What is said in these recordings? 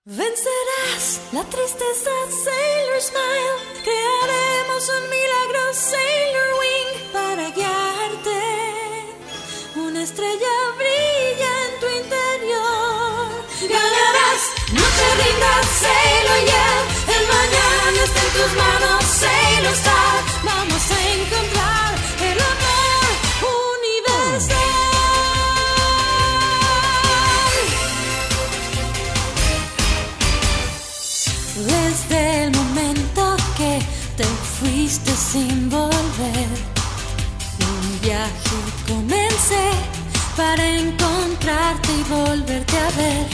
Vencerás la tristeza, Sailor Smile. Crearemos un milagro, Sailor Wing, para guiarte. Una estrella brilla en tu interior. Ganarás, no te rindas, Sailor Yell. El mañana está en tus manos, Sailor Star. Vamos a encontrar el amor universal. Desde el momento que te fuiste sin volver, un viaje comencé para encontrarte y volverte a ver.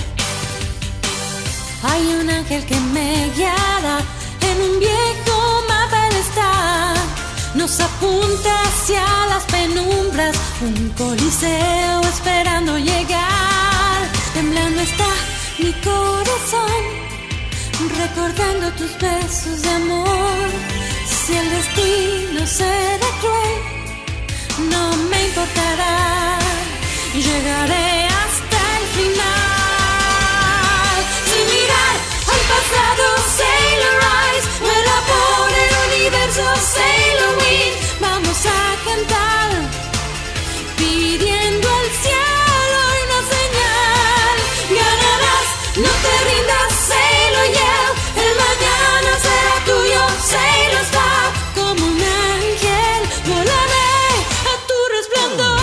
Hay un ángel que me guiará, en un viejo mapa él está. Nos apunta hacia las penumbras, un coliseo esperando llegar. Temblando está mi corazón, recordando tus besos de amor. Si el destino será cruel, no me importará, llegaré hasta el final. Sin mirar al pasado, Sailor Eyes, vuela por el universo, Sailor Wing. Vamos a cantar, pidiendo al cielo una señal. Ganarás, no te rindas, Sailor Yell. El mañana será tuyo, Sailor Star. Como un ángel volaré a tu resplandor.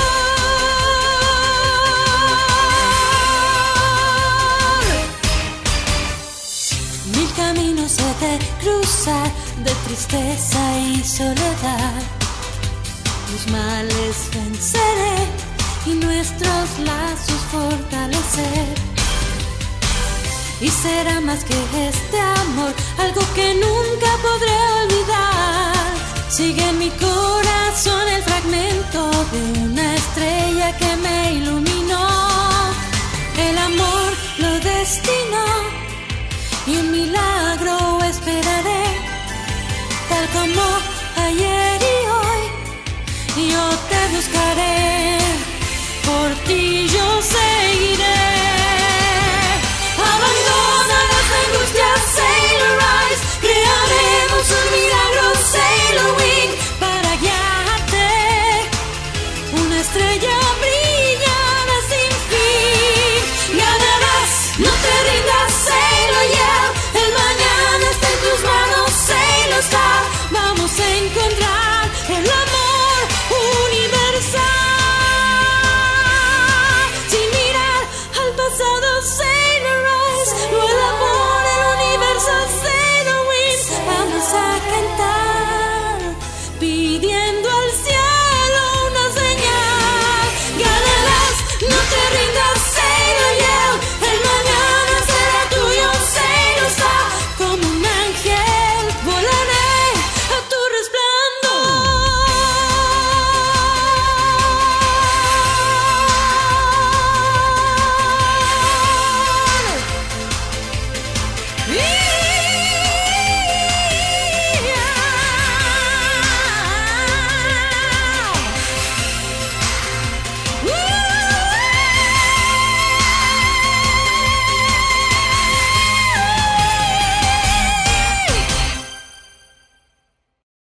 Mil caminos he de cruzar, de tristeza y soledad. Los males venceré y nuestros lazos fortalecer. Y será más que este amor, algo que nunca podré olvidar. Sigue en mi corazón el fragmento de una estrella que me iluminó. El amor lo destinó y un milagro esperaré. Tal como ayer y hoy, yo te buscaré por ti.